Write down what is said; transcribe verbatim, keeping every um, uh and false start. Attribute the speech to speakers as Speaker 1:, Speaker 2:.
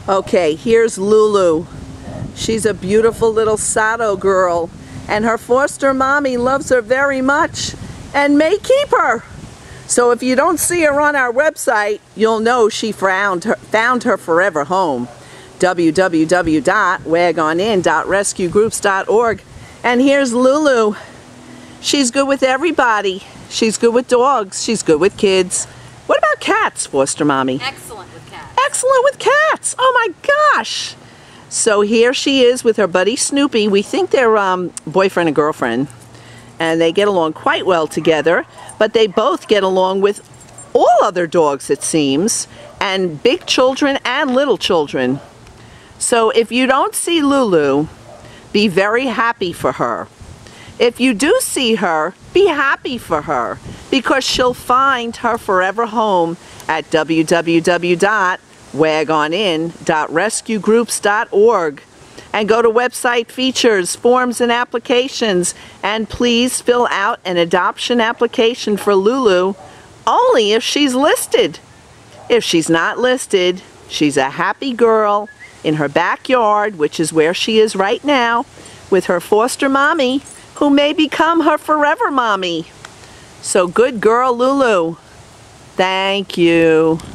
Speaker 1: Okay, here's Lulu. She's a beautiful little Sato girl, and her foster mommy loves her very much and may keep her. So if you don't see her on our website, you'll know she found her, found her forever home. w w w dot wagon in dot rescue groups dot org. And here's Lulu. She's good with everybody. She's good with dogs. She's good with kids. What about cats, foster mommy?
Speaker 2: Excellent with cats.
Speaker 1: Excellent with cats. Oh my gosh. So here she is with her buddy Snoopy. We think they're um, boyfriend and girlfriend. And they get along quite well together. But they both get along with all other dogs, it seems. And big children and little children. So if you don't see Lulu, be very happy for her. If you do see her, be happy for her, because she'll find her forever home at w w w dot wagon in dot rescue groups dot org. And go to website features, forms, and applications, and please fill out an adoption application for Lulu only if she's listed. If she's not listed, she's a happy girl in her backyard, which is where she is right now, with her foster mommy, who may become her forever mommy. So good girl, Lulu. Thank you.